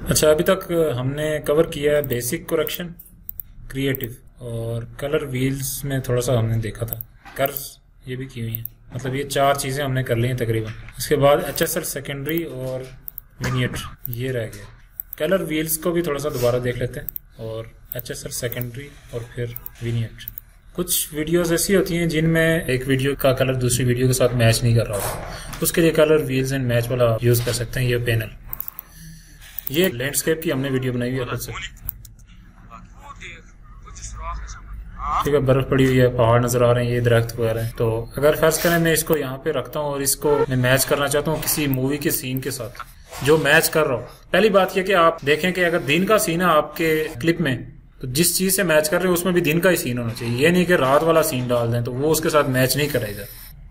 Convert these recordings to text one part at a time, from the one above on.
अच्छा, अभी तक हमने कवर किया है बेसिक करेक्शन, क्रिएटिव और कलर व्हील्स में थोड़ा सा हमने देखा था, कर्व्स ये भी की हुई हैं। मतलब ये चार चीज़ें हमने कर ली हैं तकरीबन। उसके बाद HSL सेकेंडरी और विनियट ये रह गया। कलर व्हील्स को भी थोड़ा सा दोबारा देख लेते हैं और HSL सेकेंडरी और फिर विनियट। कुछ वीडियोस ऐसी होती हैं जिनमें एक वीडियो का कलर दूसरी वीडियो के साथ मैच नहीं कर रहा होता, उसके लिए कलर व्हील्स एंड मैच वाला यूज़ कर सकते हैं। ये पैनल, ये लैंडस्केप की हमने वीडियो बनाई हुई है खुद से। ठीक है, बर्फ पड़ी हुई है, पहाड़ नजर आ रहे हैं, ये दरख्त वगैरह हैं। तो अगर फर्ज करें मैं इसको यहाँ पे रखता हूँ और इसको मैं मैच करना चाहता हूँ किसी मूवी के सीन के साथ जो मैच कर रहा हूँ। पहली बात यह कि आप देखें कि अगर दिन का सीन है आपके क्लिप में, तो जिस चीज से मैच कर रहे हैं उसमें भी दिन का ही सीन होना चाहिए। ये नहीं कि रात वाला सीन डाल दें तो वो उसके साथ मैच नहीं करेगा।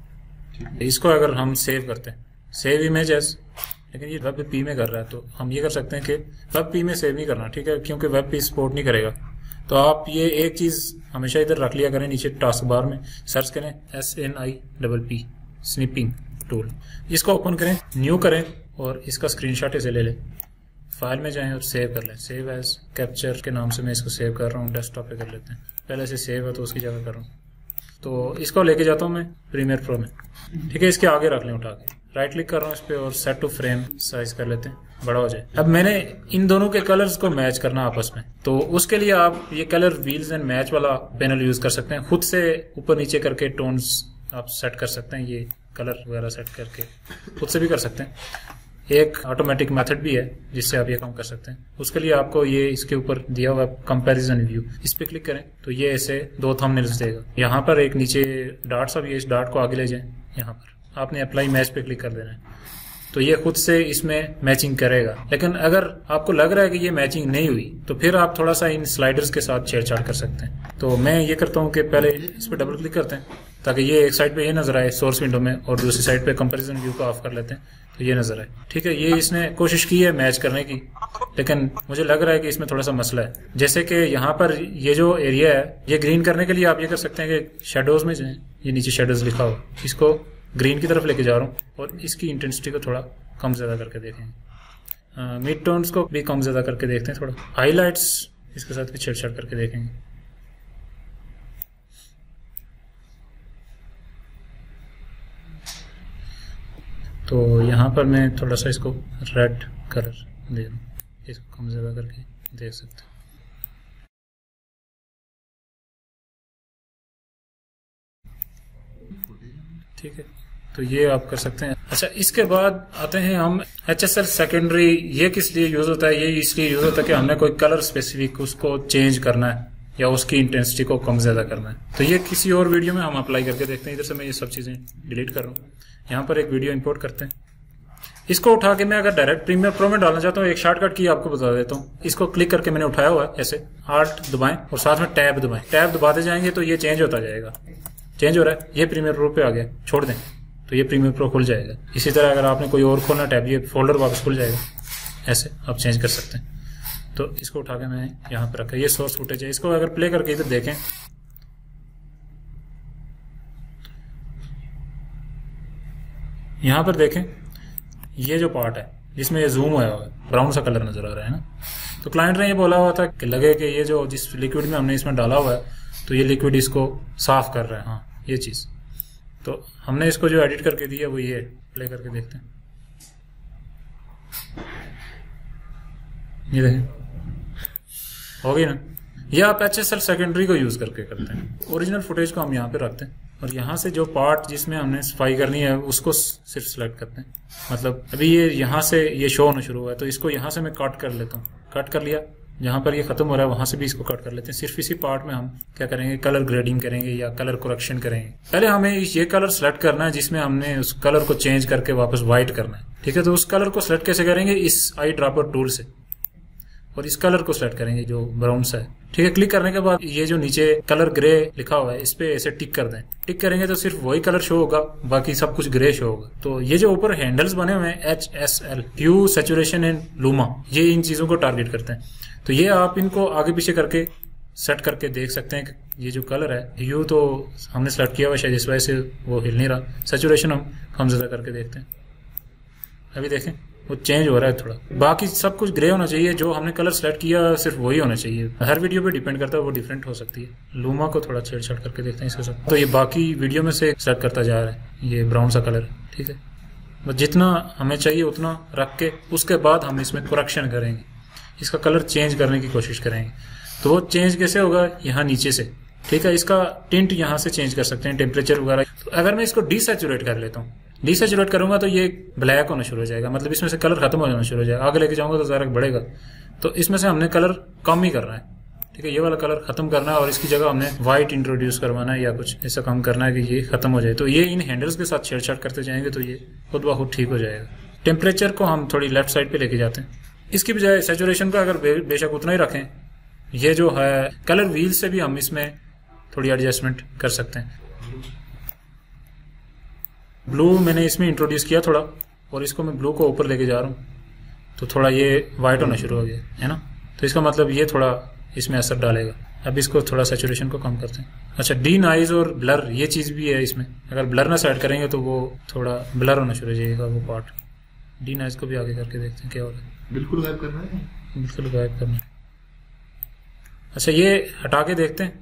इसको अगर हम सेव करते हैं, सेव इमेज एज, लेकिन ये वेब पी में कर रहा है तो हम ये कर सकते हैं कि वेब पी में सेव नहीं करना, ठीक है, क्योंकि वेब पी सपोर्ट नहीं करेगा। तो आप ये एक चीज हमेशा इधर रख लिया करें, नीचे टास्क बार में सर्च करें SNIPP स्निपिंग टूल, इसको ओपन करें, न्यू करें और इसका स्क्रीनशॉट इसे ले लें, फाइल में जाएं और सेव कर लें। सेव एज कैप्चर के नाम से मैं इसको सेव कर रहा हूँ, डेस्कटॉप पे कर लेते हैं। पहले से सेव है तो उसकी जगह कर रहा हूँ। तो इसको लेके जाता हूँ मैं प्रीमियर प्रो में, ठीक है, इसके आगे रख लें उठा के, राइट क्लिक कर रहा हूँ इस पे और सेट टू फ्रेम साइज कर लेते हैं, बड़ा हो जाए। अब मैंने इन दोनों के कलर्स को मैच करना आपस में, तो उसके लिए आप ये कलर व्हील्स एंड मैच वाला पैनल यूज कर सकते हैं। खुद से ऊपर नीचे करके टोन्स आप सेट कर सकते हैं, ये कलर वगैरह सेट करके खुद से भी कर सकते हैं। एक ऑटोमेटिक मेथड भी है जिससे आप ये काम कर सकते हैं। उसके लिए आपको ये इसके ऊपर दिया हुआ कंपैरिजन व्यू, इस पे क्लिक करें तो ये ऐसे दो थंबनेल्स देगा। यहाँ पर एक नीचे डॉट्स, अब ये इस डॉट को आगे ले जाएं, यहाँ पर आपने अप्लाई मैच पे क्लिक कर देना है तो ये खुद से इसमें मैचिंग करेगा। लेकिन अगर आपको लग रहा है कि ये मैचिंग नहीं हुई तो फिर आप थोड़ा सा इन स्लाइडर्स के साथ छेड़छाड़ कर सकते हैं। तो मैं ये करता हूँ कि पहले इस पर डबल क्लिक करते हैं ताकि ये एक साइड पे ये नजर आए सोर्स विंडो में, और दूसरी साइड पे कंपैरिजन व्यू को ऑफ कर लेते हैं तो ये नजर आए। ठीक है, ये इसने कोशिश की है मैच करने की, लेकिन मुझे लग रहा है कि इसमें थोड़ा सा मसला है। जैसे कि यहाँ पर ये जो एरिया है ये ग्रीन करने के लिए आप ये कर सकते हैं कि शेडोज में जाएं, ये नीचे शेडोज लिखा हो, इसको ग्रीन की तरफ लेके जा रहा हूँ और इसकी इंटेंसिटी को थोड़ा कम ज्यादा करके देखेंगे। मिड टोन्स को भी कम ज्यादा करके देखते हैं, थोड़ा हाईलाइट्स इसके साथ भी छेड़छाड़ करके देखेंगे। तो यहाँ पर मैं थोड़ा सा इसको रेड कलर दे दूँ, इसको कम ज्यादा करके देख सकते हैं। ठीक है, तो ये आप कर सकते हैं। अच्छा, इसके बाद आते हैं हम HSL सेकेंडरी। ये किस लिए यूज होता है? ये इसलिए यूज होता है कि हमने कोई कलर स्पेसिफिक उसको चेंज करना है या उसकी इंटेंसिटी को कम ज्यादा करना है। तो ये किसी और वीडियो में हम अप्लाई करके देखते हैं। इधर से मैं ये सब चीजें डिलीट कर रहा हूँ। यहाँ पर एक वीडियो इंपोर्ट करते हैं, इसको उठा के मैं अगर डायरेक्ट प्रीमियर प्रो में डालना चाहता हूँ, एक शॉर्टकट की आपको बता देता हूँ। इसको क्लिक करके मैंने उठाया हुआ है, ऐसे Alt दबाएं और साथ में टैब दबाएं। टैब दबाते जाएंगे तो ये चेंज होता जाएगा, चेंज हो रहा है, ये प्रीमियर प्रो पे आ गया, छोड़ दें तो ये प्रीमियर प्रो खुल जाएगा। इसी तरह अगर आपने कोई और खोलना टैब, ये फोल्डर वापस खुल जाएगा, ऐसे आप चेंज कर सकते हैं। तो इसको उठा के मैंने यहाँ पे रखा, ये सोर्स फुटेज है। इसको अगर प्ले करके इधर देखें, यहाँ पर देखें, ये जो पार्ट है जिसमें ये जूम हुआ है, ब्राउन सा कलर नजर आ रहा है ना। तो क्लाइंट ने ये बोला हुआ था कि लगे कि ये जो जिस लिक्विड में हमने इसमें डाला हुआ है तो ये लिक्विड इसको साफ कर रहा है, हाँ ये चीज। तो हमने इसको जो एडिट करके दिया वो ये, प्ले करके देखते हैं, ये देखें हो गई ना। ये आप HSL सेकेंडरी को यूज करके करते हैं। ओरिजिनल फुटेज को हम यहाँ पे रखते हैं और यहाँ से जो पार्ट जिसमें हमने सफाई करनी है उसको सिर्फ सिलेक्ट करते हैं। मतलब अभी ये यहाँ से ये शो होना शुरू हुआ है तो इसको यहाँ से मैं कट कर लेता हूँ, कट कर लिया, जहां पर ये खत्म हो रहा है वहां से भी इसको कट कर लेते हैं। सिर्फ इसी पार्ट में हम क्या करेंगे, कलर ग्रेडिंग करेंगे या कलर करेक्शन करेंगे। पहले हमें ये कलर सेलेक्ट करना है जिसमें हमने उस कलर को चेंज करके वापस व्हाइट करना है। ठीक है, तो उस कलर को सेलेक्ट कैसे करेंगे, इस आई ड्रॉपर टूल से, और इस कलर को सेलेक्ट करेंगे जो ब्राउन सा है। ठीक है, क्लिक करने के बाद ये जो नीचे कलर ग्रे लिखा हुआ है इस पे ऐसे टिक कर दें। टिक करेंगे तो सिर्फ वही कलर शो होगा, बाकी सब कुछ ग्रे शो होगा। तो ये जो ऊपर हैंडल्स बने हुए हैं HSL, hue, saturation and luma, ये इन चीजों को टारगेट करते हैं। तो ये आप इनको आगे पीछे करके सेट करके देख सकते हैं कि ये जो कलर है, ह्यू तो हमने सेलेक्ट किया हुआ शायद इस वजह से वो हिल नहीं रहा। सैचुरेशन हम कम ज्यादा करके देखते हैं, अभी देखें वो चेंज हो रहा है थोड़ा। बाकी सब कुछ ग्रे होना चाहिए, जो हमने कलर सेलेक्ट किया सिर्फ वही होना चाहिए। हर वीडियो पे डिपेंड करता है, वो डिफरेंट हो सकती है। लूमा को थोड़ा छेड़छाड़ करके देखते हैं इसके साथ। तो ये बाकी वीडियो में से सेलेक्ट करता जा रहा है, ये ब्राउन सा कलर, ठीक है। बस जितना हमें चाहिए उतना रख के उसके बाद हम इसमें करेक्शन करेंगे, इसका कलर चेंज करने की कोशिश करेंगे। तो वो चेंज कैसे होगा, यहाँ नीचे से, ठीक है। इसका टिंट यहाँ से चेंज कर सकते हैं, टेम्परेचर वगैरह। तो अगर मैं इसको डिसैचुरेट कर लेता हूँ, डिसैचुरेट करूंगा तो ये ब्लैक होना शुरू हो जाएगा, मतलब इसमें से कलर खत्म हो जाना शुरू हो जाएगा। आगे लेके जाऊंगा तो ज़रा बढ़ेगा। तो इसमें से हमने कलर कम ही करना है, ठीक है। ये वाला कलर खत्म करना है और इसकी जगह हमने व्हाइट इंट्रोड्यूस करवाना है या कुछ ऐसा काम करना है कि ये खत्म हो जाए। तो ये इन हैंडल्स के साथ छेड़छाड़ करते जाएंगे तो ये खुद ब खुद ठीक हो जाएगा। टेम्परेचर को हम थोड़ी लेफ्ट साइड पे लेके जाते हैं। इसकी बजाय सैचुरेशन का अगर बेशक उतना ही रखें, ये जो है कलर व्हील से भी हम इसमें थोड़ी एडजस्टमेंट कर सकते हैं। ब्लू मैंने इसमें इंट्रोड्यूस किया थोड़ा, और इसको मैं ब्लू को ऊपर लेके जा रहा हूँ तो थोड़ा ये वाइट होना शुरू हो गया है ना। तो इसका मतलब ये थोड़ा इसमें असर डालेगा। अब इसको थोड़ा सैचुरेशन को कम करते हैं। अच्छा, डी नाइज और ब्लर ये चीज़ भी है इसमें। अगर ब्लर ना सेट करेंगे तो वो थोड़ा ब्लर होना शुरू हो जाएगा वो पार्ट। डी नाइज को भी आगे करके देखते हैं क्या होगा। बिल्कुल गायब करना है, बिल्कुल गायब करना है। अच्छा, ये हटा के देखते हैं।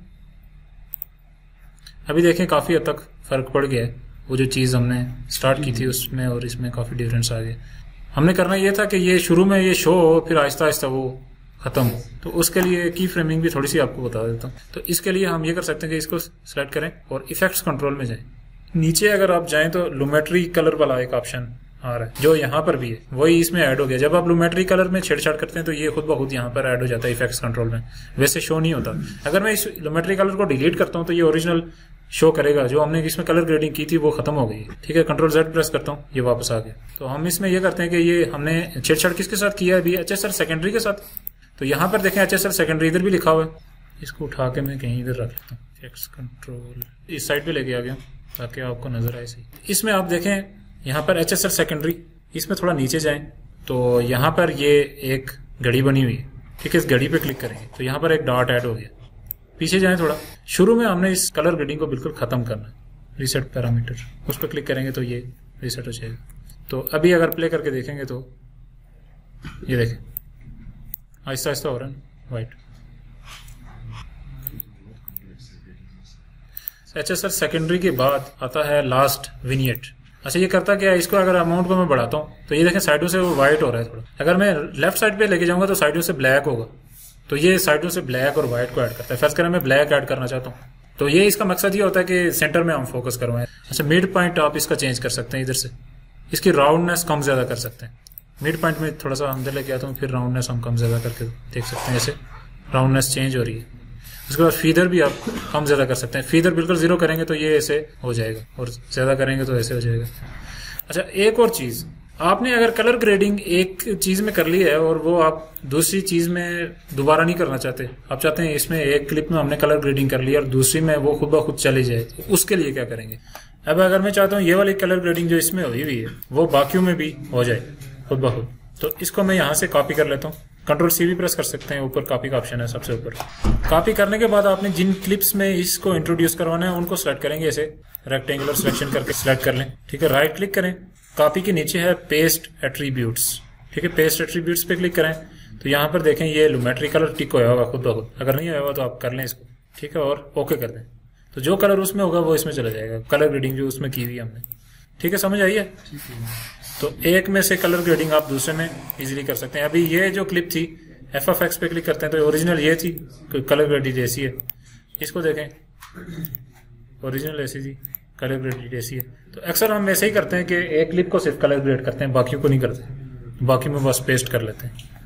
अभी देखें काफ़ी हद तक फ़र्क पड़ गया है। वो जो चीज़ हमने स्टार्ट की थी उसमें और इसमें काफ़ी डिफरेंस आ गया। हमने करना ये था कि ये शुरू में ये शो हो, फिर आहिस्ता आहिस्ता वो ख़त्म हो। तो उसके लिए की फ्रेमिंग भी थोड़ी सी आपको बता देता हूँ। तो इसके लिए हम ये कर सकते हैं कि इसको सेलेक्ट करें और इफेक्ट्स कंट्रोल में जाएं। नीचे अगर आप जाएं तो लुमेट्री कलर वाला एक ऑप्शन आ रहा है, जो यहाँ पर भी है वही इसमें ऐड हो गया। जब आप लुमेट्री कलर में छेड़छाड़ करते हैं तो ये खुद ब खुद यहाँ पर ऐड हो जाता है इफेक्ट्स कंट्रोल में, वैसे शो नहीं होता। अगर मैं इस लुमेट्री कलर को डिलीट करता हूँ तो ये ओरिजिनल शो करेगा। जो हमने इसमें कलर ग्रेडिंग की थी वो खत्म हो गई, ठीक है। कंट्रोल Z प्रेस करता हूँ, ये वापस आ गया। तो हम इसमें ये करते हैं कि ये हमने छेड़छाड़ किसके साथ किया है अभी, HSL सेकेंडरी के साथ। तो यहाँ पर देखें HSL सेकेंडरी इधर भी लिखा हुआ है। इसको उठा के मैं कहीं इधर रख लेता हूँ, एक्स कंट्रोल इस साइड पे लेके आ गया ताकि आपको नजर आए सही। इसमें आप देखें यहाँ पर HSL सेकेंडरी, इसमें थोड़ा नीचे जाएं तो यहाँ पर ये एक घड़ी बनी हुई है, ठीक है। इस घड़ी पे क्लिक करेंगे तो यहाँ पर एक डॉट ऐड हो गया। पीछे जाएं थोड़ा, शुरू में हमने इस कलर ग्रेडिंग को बिल्कुल खत्म करना है। रिसेट पैरामीटर, उस पर क्लिक करेंगे तो ये रिसेट हो जाएगा। तो अभी अगर प्ले करके देखेंगे तो ये देखें आहिस्ता आहिस्ता हो रहा है वाइट। HSL सेकेंडरी के बाद आता है लास्ट विनियट। अच्छा, ये करता क्या है, इसको अगर अमाउंट को मैं बढ़ाता हूँ तो ये देखें साइडों से वो व्हाइट हो रहा है थोड़ा। अगर मैं लेफ्ट साइड पे लेके जाऊंगा तो साइडों से ब्लैक होगा। तो ये साइडों से ब्लैक और व्हाइट को ऐड करता है। फर्स्ट करें मैं ब्लैक ऐड करना चाहता हूँ तो ये इसका मकसद ये होता है कि सेंटर में हम फोकस करवाएं। अच्छा, मिड पॉइंट आप इसका चेंज कर सकते हैं, इधर से इसकी राउंडनेस कम ज्यादा कर सकते हैं। मिड पॉइंट में थोड़ा सा अंदर लेके आता हूँ, फिर राउंडनेस हम कम ज्यादा करके देख सकते हैं। ऐसे राउंडनेस चेंज हो रही है। उसके बाद फीदर भी आप कम ज्यादा कर सकते हैं। फीदर बिल्कुल 0 करेंगे तो ये ऐसे हो जाएगा और ज्यादा करेंगे तो ऐसे हो जाएगा। अच्छा, एक और चीज, आपने अगर कलर ग्रेडिंग एक चीज में कर ली है और वो आप दूसरी चीज में दोबारा नहीं करना चाहते, आप चाहते हैं इसमें एक क्लिप में हमने कलर ग्रेडिंग कर लिया और दूसरी में वो खुद ब खुद चली जाए, तो उसके लिए क्या करेंगे। अब अगर मैं चाहता हूँ ये वाली कलर ग्रेडिंग जो इसमें हुई हुई है वो बाकियों में भी हो जाए खुद ब खुद, तो इसको मैं यहाँ से कॉपी कर लेता हूँ। कंट्रोल C भी प्रेस कर सकते हैं, ऊपर कॉपी का ऑप्शन है सबसे ऊपर। कॉपी करने के बाद आपने जिन क्लिप्स में इसको इंट्रोड्यूस करवाना है उनको सेलेक्ट करेंगे, ऐसे रेक्टेंगुलर सिलेक्शन करके सिलेक्ट कर लें, ठीक है। राइट क्लिक करें, कॉपी के नीचे है पेस्ट एट्रीब्यूट्स, ठीक है। पेस्ट एट्रीब्यूट्स पे क्लिक करें तो यहाँ पर देखें ये लुमेट्री कलर टिक होगा होगा खुद ब खुद। अगर नहीं होगा तो आप कर लें इसको, ठीक है, और ओके कर दें। तो जो कलर उसमें होगा वो इसमें चला जाएगा, कलर ग्रेडिंग जो उसमें की हुई है हमने, ठीक है। समझ आई है? तो एक में से कलर ग्रेडिंग आप दूसरे में इजीली कर सकते हैं। अभी ये जो क्लिप थी FFX पे क्लिक करते हैं तो ओरिजिनल ये थी, कलर ग्रेडिंग ऐसी है। इसको देखें, ओरिजिनल ऐसी थी, कलर ग्रेड ऐसी है। तो अक्सर हम ऐसे ही करते हैं कि एक क्लिप को सिर्फ कलर ग्रेड करते हैं, बाकियों को नहीं करते, बाकी में बस पेस्ट कर लेते हैं।